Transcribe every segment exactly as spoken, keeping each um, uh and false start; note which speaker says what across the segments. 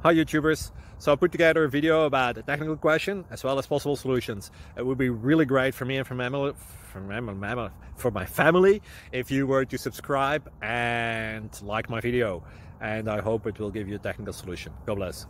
Speaker 1: Hi YouTubers! So I put together a video about a technical question as well as possible solutions. It would be really great for me and for my family, for my, for my family if you were to subscribe and like my video. And I hope it will give you a technical solution. God bless.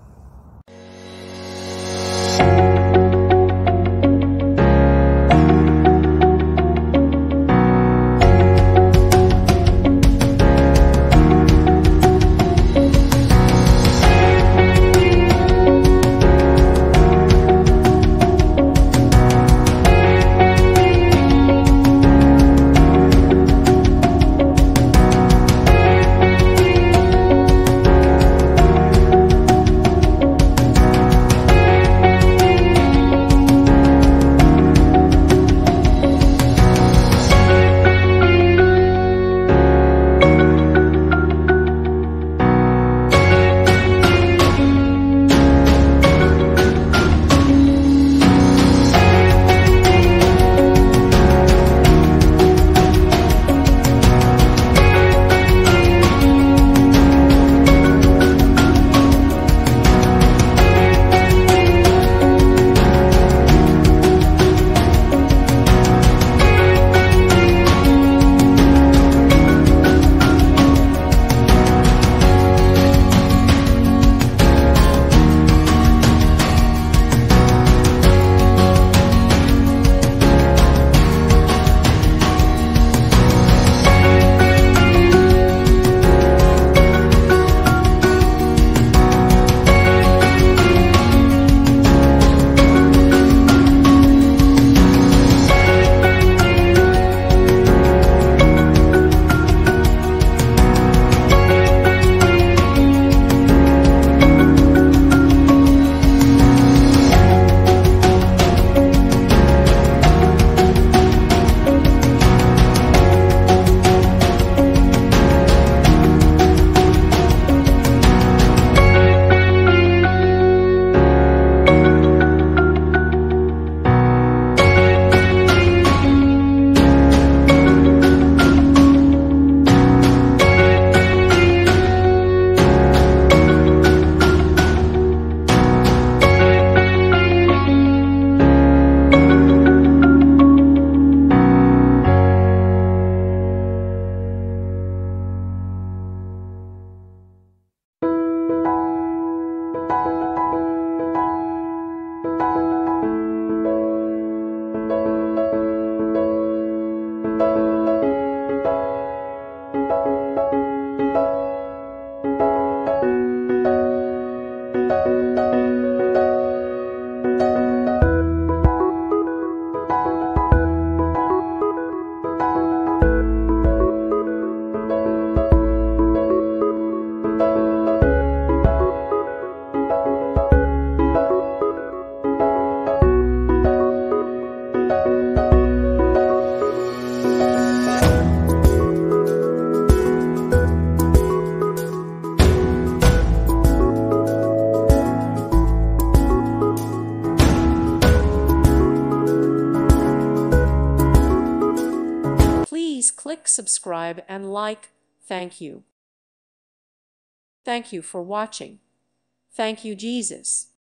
Speaker 2: Please click subscribe and like. Thank you. Thank you for watching. Thank you, Jesus.